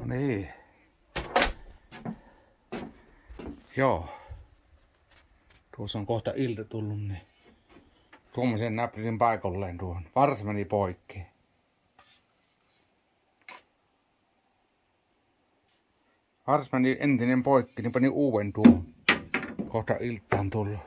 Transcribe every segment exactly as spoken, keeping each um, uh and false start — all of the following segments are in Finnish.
No niin. Joo. Tuossa on kohta ilta tullut, niin tuommoisen näppäsin paikalleen tuohon. Varsi meni poikki. Varsi meni entinen poikki, niin pani uuden tuohon. Kohta iltaan tullut.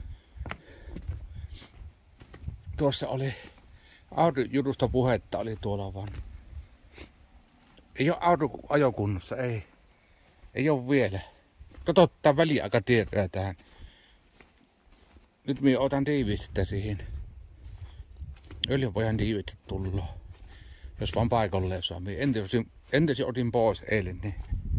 Tuossa oli autojutusta puhetta oli tuolla vaan. Ei oo auto ajokunnossa, ei. Ei oo vielä. Katsotaan väliaika tietoja tähän. Nyt minä otan tiivistettä siihen. Öljypohjan tiivistet tullut. Jos vaan paikalleen saa. Entäs, entäs otin pois eilen, niin,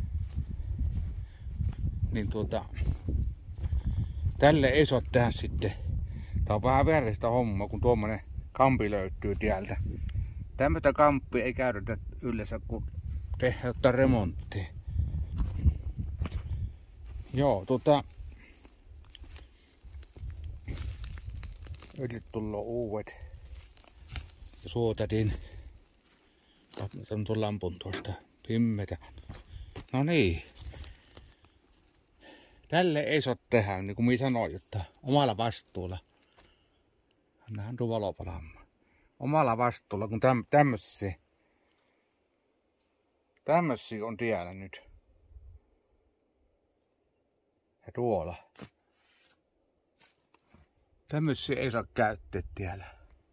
niin tuota, tälle ei saa tehdä sitten. Tää on vähän väärästä hommaa, kun tuommoinen kampi löytyy täältä. Tämmöistä kamppia ei käytetä yleensä, kun tehdään jotain remonttia. Joo, tota... Öljyt tullut uudet. Ja suotatin. Otan tuon lampun tuosta pimmetä. No niin. Tälle ei saa tehdä, niin kuin minä sanoin, että omalla vastuulla. Annahan tuo valo palaamaan. Omalla vastuulla, kun täm, tämmöisiä. Tämmöisiä on tiellä nyt. Ja tuolla. Tämmöisiä ei saa käyttää tiellä.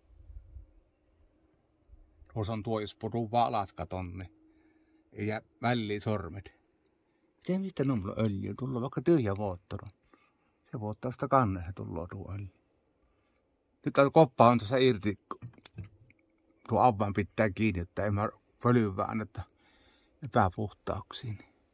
Tuossa on tuo, jos putuu vaan alas katon, niin ei jää väliin sormet. Miten mistä on öljyä? Tullut vaikka tyhjä moottori. Se vuottaa sitä kannessa tullut tuo öljy. Nyt koppa on tuossa irti. Tuo avain pitää kiinni, että ei mä pölyä anneta epäpuhtauksiin.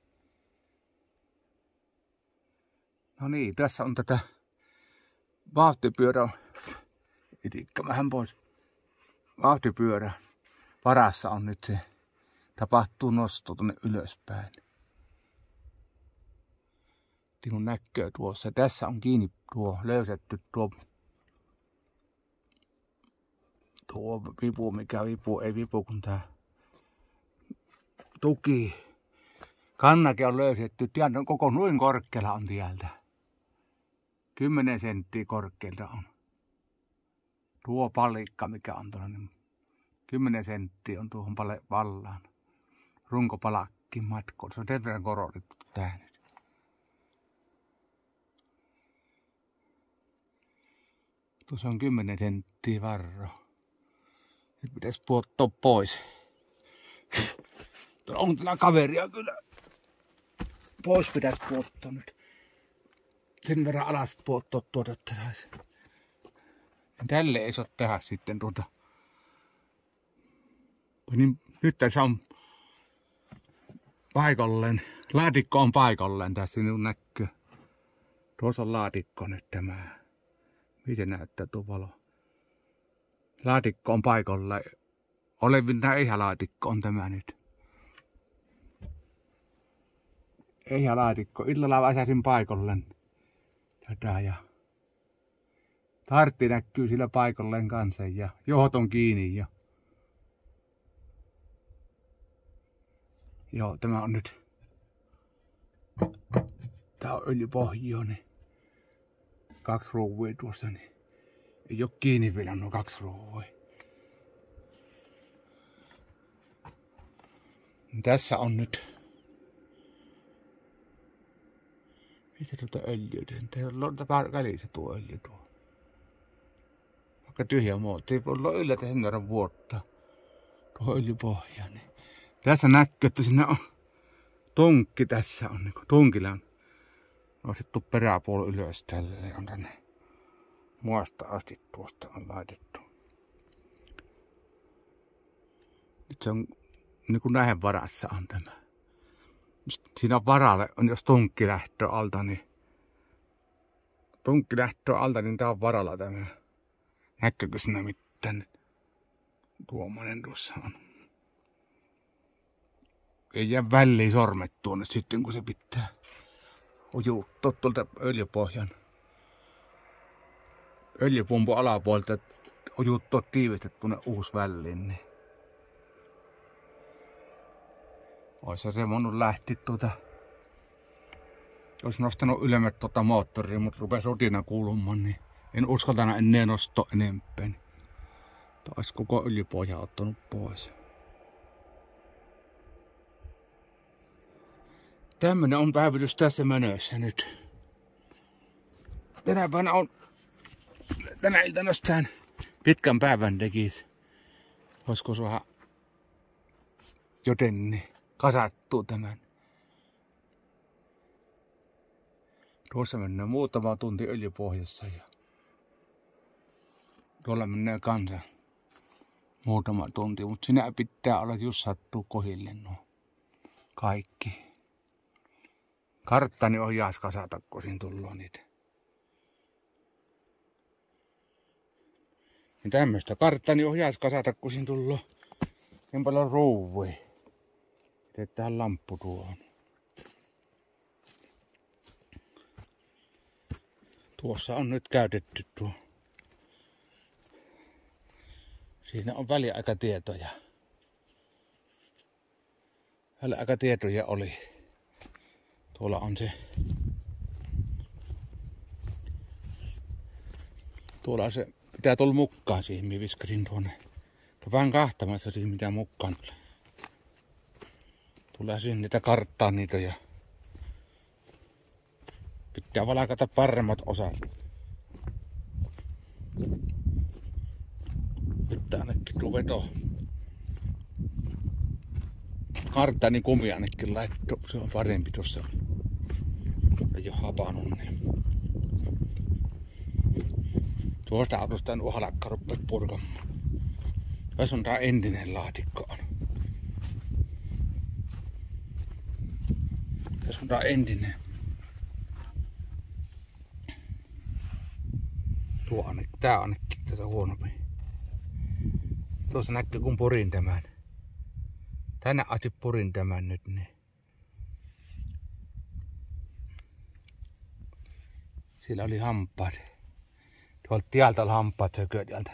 No niin, tässä on tätä vauhtipyörä. Itikkä vähän pois. Vauhtipyörä varassa on nyt se. Tapahtuu nosto tuonne ylöspäin. Niin kuin näkyy tuossa. Tässä on kiinni tuo löysetty tuo. Tuo vipu, mikä vipu, ei vipu kun tää tuki. Kannake on löysetty. Tiedän, koko noin korkealla on tieltä. Kymmenen senttiä korkealta on. Tuo palikka, mikä on tuolla, niin kymmenen senttiä on tuohon vallaan. Runkopalakki matkoon. Se on sen verran korotettu tää nyt. Tuossa on kymmenen senttiä varro. Nyt pitäisi puottaa pois. On tällä kaveria kyllä. Pois pitäisi puottaa nyt. Sen verran alas puottaa tuota, että saisi. Tälle ei saa tehdä sitten tuota. Niin, nyt tässä on paikalleen. Laatikko on paikalleen tässä niin näkyy. Tuossa on laatikko nyt tämä. Miten näyttää tuo valo? Laatikko on paikalla. Olevinta eihän-laatikko on tämä nyt. Eihän-laatikko. Illalla väsäsin paikalle. Tätä ja tartti näkyy sillä paikalleen kanssa ja johot on kiinni ja. Joo, tämä on nyt. Tää on öljypohjoinen. Kaksi ruuvia tuossa, niin ei oo kiinni vielä nuo kaksi ruuvia. Tässä on nyt. Mistä tuota öljyä tehdään? Tämä välissä tuo öljy tuo. Vaikka tyhjä muotti. Ei voi yllätä sen verran vuotta. Tuo öljypohja. Niin. Tässä näkyy, että siinä on tunkki tässä on. Niin tunkilla on nostettu peräpuoli ylös tälle. On tänne muasta asti tuosta on laitettu. Nyt se on niin kuin näiden varassa on tämä. Siinä on varalle, on jos tunkki lähtee alta, niin tunkki lähtee alta, niin tää on varalla tämä. Näkyykö siinä mitään? Tuommoinen tuossa on. Ei jää väliin sormet tuonne sitten, kun se pitää ujuuttaa tuolta öljypohjan. Öljypumpun alapuolelta ujuuttaa tiivistä tuonne uusi väliin. Niin. Ois se voinut lähti tuota. Ois nostanut ylemmät tuota moottoria, mutta rupes rutina kuulumaan, niin en uskaltana enää nostaa enempää. Taas koko öljypohja ottanut pois. Tämmönen on päivitys tässä menössä nyt. Tänä päivänä on, tänä iltana nostaan pitkän päivän tekis. Voisiko saada jotenkin kasattua tämän. Tuossa mennään muutama tunti öljypohjassa ja tuolla mennään kanssa muutama tunti, mutta sinä pitää olla just sattuu kohille nuo kaikki. Karttani ohjaas kasata, kun siinä tullut niitä. Ja tämmöstä karttani ohjaas kasata, kun siinä tullut niin paljon ruuvia. Teetään lamppu tuohon. Tuossa on nyt käytetty tuo. Siinä on väliaikatietoja. Väliaikatietoja oli. Tuolla on se. Tuolla on se. Pitää tulla mukaan siihen, minä viskasin tuonne. Vähän kahtamassa siihen, mitä mukaan tulee. Tulee siihen niitä karttaa niitä ja pitää valakata paremmat osat. Pitää ainakin tuo veto. Karttani kumi ainakin laittu. Se on parempi tuossa. Ei oo hapanut niin. Tuosta autosta en uhalakka rupea purkamaan. Tässä on tää entinen laatikko. Tässä on tää entinen. Tuo ainakin, tää ainakin tässä huonompi. Tuossa näkyy kun purin tämän. Tänne asti purin tämän nyt niin. Sillä oli hampaat. Tuolta tieltä oli hampaat sököä tieltä.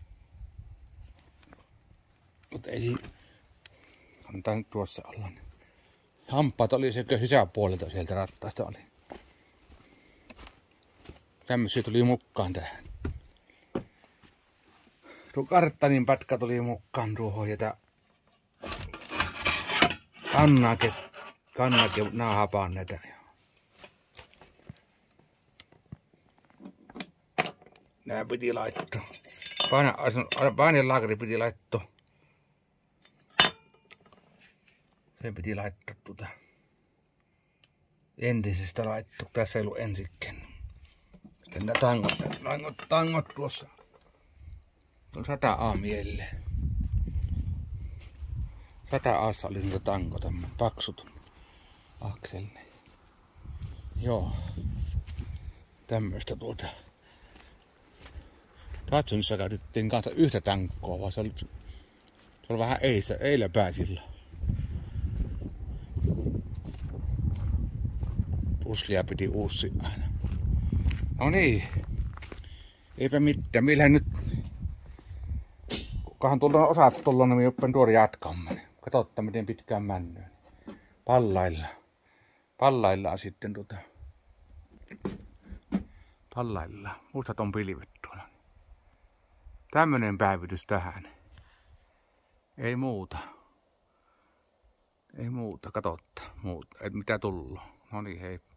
Mut ei siinä. Antaa nyt tuossa olla. Hampaat oli sököä sisäpuolelta sieltä rattaasta oli. Tämmösiä tuli mukaan tähän. Tuo karttanin pätkä tuli mukaan tuohon ja tää kannake, kannake, nää hapaan näitä. Nää piti laittaa. Painen laakari piti laittaa. Se piti laittaa tuota entisestä laittaa. Tässä ei ollut ensikkään. Sitten nää tangot, tangot, tangot tuossa. On sata A mielle. Sata A:ssa oli niitä tanko, tämmönen paksut akselinen. Joo. Tämmöstä tuota. Datsunissa käytettiin kanssa yhtä tankkoa, vaan se oli, se oli vähän eilä, eiläpää sillä. Puslia piti uussi aina. No niin. Eipä mitään. Millähän nyt. Kukahan tullaan osat tullaan, niin joppen tuoda jatkamaan. Katsotaan miten pitkään männöön. Pallailla. Pallaillaan sitten tuota. Pallaillaan. Mustat on pilvet tuolla. Tämmönen päivitys tähän. Ei muuta. Ei muuta. Katsotaan. Muuta. Et mitä tullaan. No niin, hei.